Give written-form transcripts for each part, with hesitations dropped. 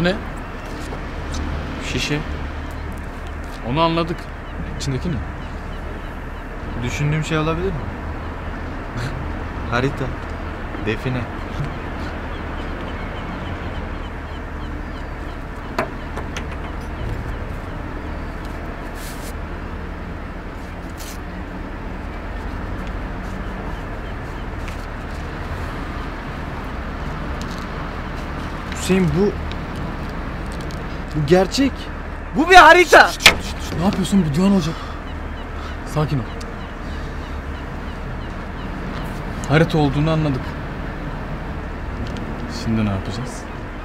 O ne? Şişe. Onu anladık. İçindeki ne? Düşündüğüm şey olabilir mi? Harita. Define. Hüseyin bu gerçek. Bu bir harita. Şşt, ne yapıyorsun? Bu duyan olacak. Sakin ol. Harita olduğunu anladık. Şimdi ne yapacağız?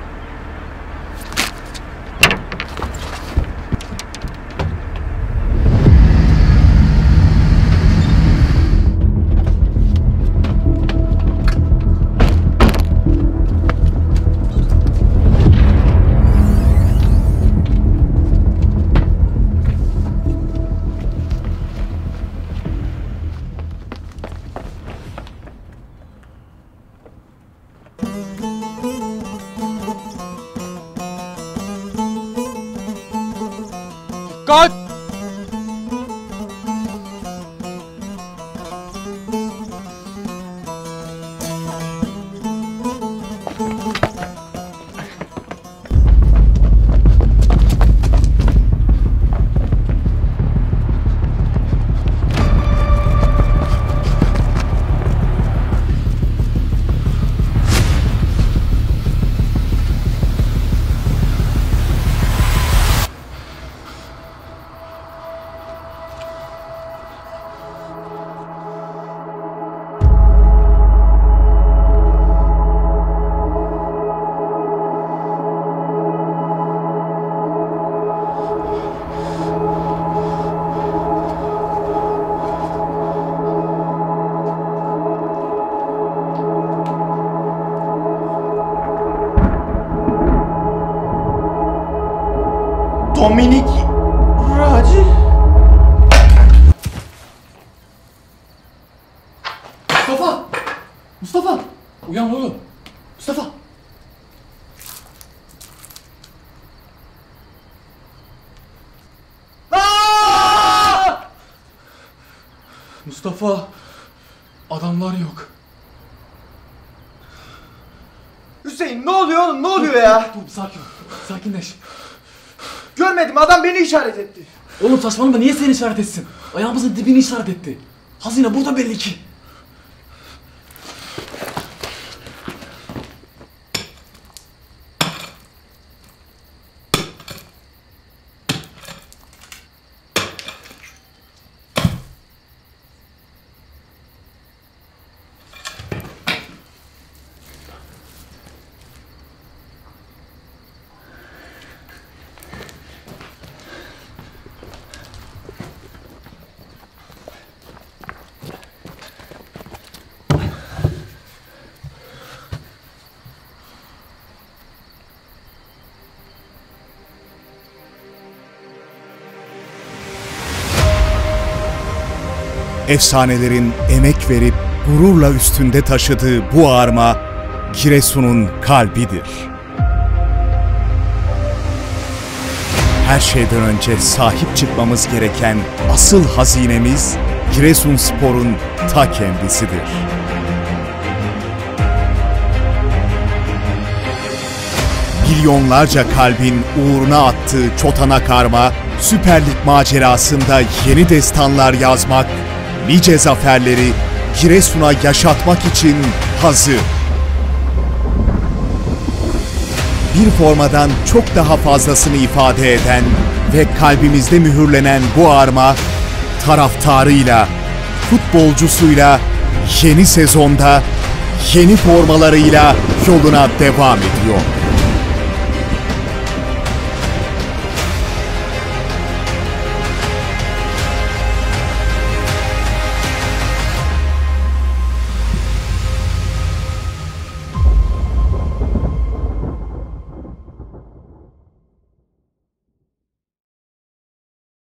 Kaç! Dominik Raci. Mustafa! Mustafa! Uyan oğlum! Mustafa! Mustafa! Adamlar yok. Hüseyin ne oluyor oğlum, ne oluyor ya? Dur sakin ol. Sakinleş. Görmedim, adam beni işaret etti. Oğlum saçmalama, niye seni işaret etsin? Ayağımızın dibini işaret etti. Hazine burada belli ki. Efsanelerin emek verip gururla üstünde taşıdığı bu arma Giresun'un kalbidir. Her şeyden önce sahip çıkmamız gereken asıl hazinemiz Giresunspor'un ta kendisidir. Milyonlarca kalbin uğruna attığı çotanak arma, Süper Lig macerasında yeni destanlar yazmak, nice zaferleri Giresun'a yaşatmak için hazır. Bir formadan çok daha fazlasını ifade eden ve kalbimizde mühürlenen bu arma, taraftarıyla, futbolcusuyla, yeni sezonda, yeni formalarıyla yoluna devam ediyor.